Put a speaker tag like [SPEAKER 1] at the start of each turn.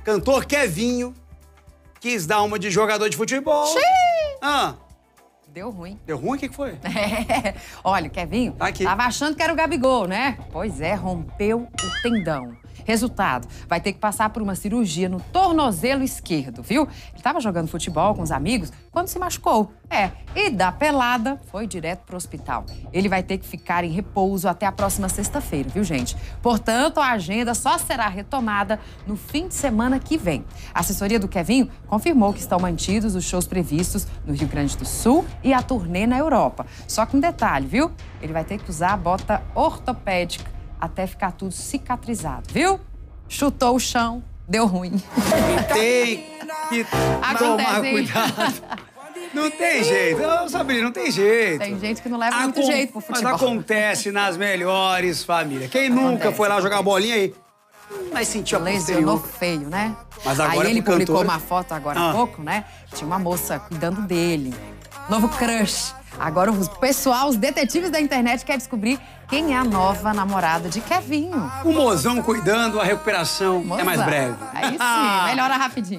[SPEAKER 1] Cantor Kevinho quis dar uma de jogador de futebol.
[SPEAKER 2] Xiii!
[SPEAKER 1] Ah,
[SPEAKER 2] Deu ruim.
[SPEAKER 1] deu ruim? O que foi?
[SPEAKER 2] É. Olha, o Kevinho
[SPEAKER 1] Aqui.
[SPEAKER 2] tava achando que era o Gabigol, né? Pois é, rompeu o tendão. Resultado, vai ter que passar por uma cirurgia no tornozelo esquerdo, viu? Ele tava jogando futebol com os amigos quando se machucou. E da pelada foi direto pro hospital. Ele vai ter que ficar em repouso até a próxima sexta-feira, viu, gente? Portanto, a agenda só será retomada no fim de semana que vem. A assessoria do Kevinho confirmou que estão mantidos os shows previstos no Rio Grande do Sul e a turnê na Europa. Só que um detalhe, viu? Ele vai ter que usar a bota ortopédica até ficar tudo cicatrizado, viu? Chutou o chão, deu ruim.
[SPEAKER 1] Tem que tomar
[SPEAKER 2] hein?
[SPEAKER 1] cuidado. Não tem jeito. Ô, Sabrina, não tem jeito.
[SPEAKER 2] Tem gente que não leva muito jeito pro futebol.
[SPEAKER 1] Mas acontece nas melhores famílias. Quem nunca foi lá jogar bolinha aí? Mas sentiu a
[SPEAKER 2] Lesionou
[SPEAKER 1] posterior.
[SPEAKER 2] feio, né?
[SPEAKER 1] Mas agora
[SPEAKER 2] aí ele
[SPEAKER 1] pro cantor-
[SPEAKER 2] publicou uma foto agora há pouco, né? Tinha uma moça cuidando dele. Novo crush. Agora o pessoal, os detetives da internet querem descobrir quem é a nova namorada de Kevinho.
[SPEAKER 1] O mozão cuidando, a recuperação é mais
[SPEAKER 2] Moça.
[SPEAKER 1] breve.
[SPEAKER 2] Aí sim, melhora rapidinho.